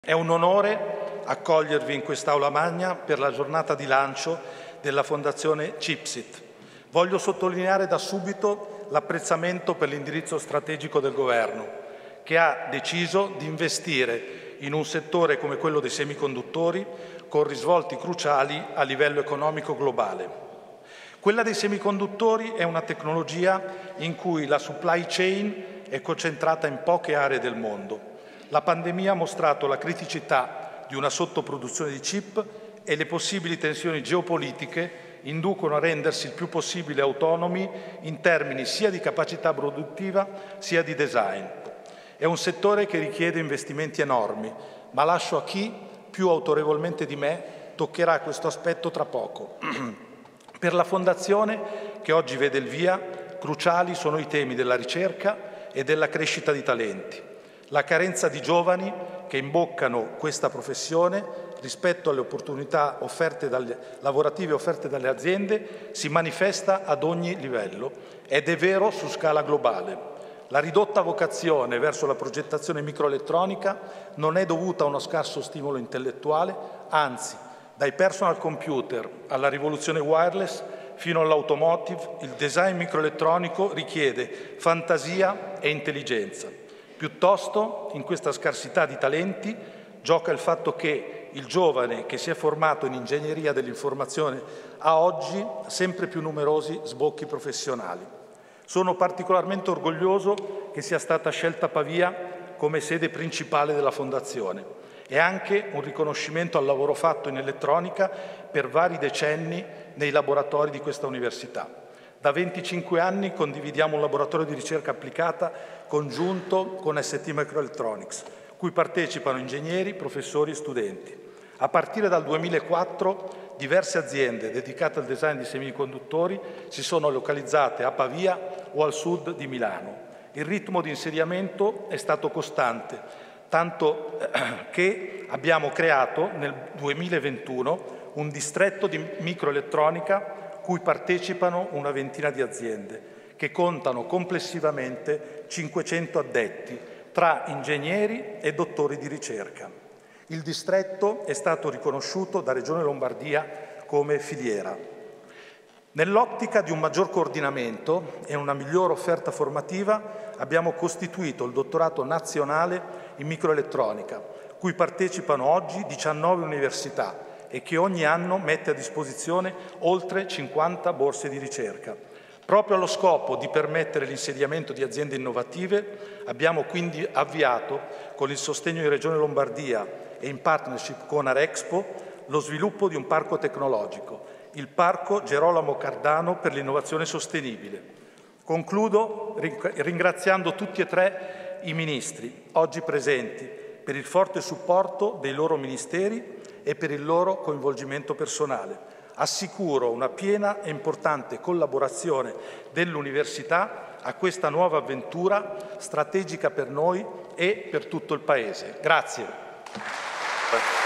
È un onore accogliervi in quest'Aula Magna per la giornata di lancio della Fondazione CIPSIT. Voglio sottolineare da subito l'apprezzamento per l'indirizzo strategico del Governo, che ha deciso di investire in un settore come quello dei semiconduttori con risvolti cruciali a livello economico globale. Quella dei semiconduttori è una tecnologia in cui la supply chain è concentrata in poche aree del mondo. La pandemia ha mostrato la criticità di una sottoproduzione di chip e le possibili tensioni geopolitiche inducono a rendersi il più possibile autonomi in termini sia di capacità produttiva sia di design. È un settore che richiede investimenti enormi, ma lascio a chi, più autorevolmente di me, toccherà questo aspetto tra poco. Per la Fondazione, che oggi vede il via, cruciali sono i temi della ricerca e della crescita di talenti. La carenza di giovani che imboccano questa professione rispetto alle opportunità lavorative offerte dalle aziende si manifesta ad ogni livello ed è vero su scala globale. La ridotta vocazione verso la progettazione microelettronica non è dovuta a uno scarso stimolo intellettuale, anzi, dai personal computer alla rivoluzione wireless fino all'automotive, il design microelettronico richiede fantasia e intelligenza. Piuttosto, in questa scarsità di talenti, gioca il fatto che il giovane che si è formato in ingegneria dell'informazione ha oggi sempre più numerosi sbocchi professionali. Sono particolarmente orgoglioso che sia stata scelta Pavia come sede principale della Fondazione. È anche un riconoscimento al lavoro fatto in elettronica per vari decenni nei laboratori di questa università. Da 25 anni condividiamo un laboratorio di ricerca applicata congiunto con ST Microelectronics, cui partecipano ingegneri, professori e studenti. A partire dal 2004 diverse aziende dedicate al design di semiconduttori si sono localizzate a Pavia o al sud di Milano. Il ritmo di insediamento è stato costante, tanto che abbiamo creato nel 2021 un distretto di microelettronica cui partecipano una ventina di aziende, che contano complessivamente 500 addetti, tra ingegneri e dottori di ricerca. Il distretto è stato riconosciuto da Regione Lombardia come filiera. Nell'ottica di un maggior coordinamento e una migliore offerta formativa abbiamo costituito il dottorato nazionale in microelettronica, cui partecipano oggi 19 università e che ogni anno mette a disposizione oltre 50 borse di ricerca. Proprio allo scopo di permettere l'insediamento di aziende innovative, abbiamo quindi avviato, con il sostegno di Regione Lombardia e in partnership con Arexpo, lo sviluppo di un parco tecnologico, il Parco Gerolamo Cardano per l'innovazione sostenibile. Concludo ringraziando tutti e tre i ministri oggi presenti per il forte supporto dei loro ministeri e per il loro coinvolgimento personale. Assicuro una piena e importante collaborazione dell'Università a questa nuova avventura strategica per noi e per tutto il Paese. Grazie.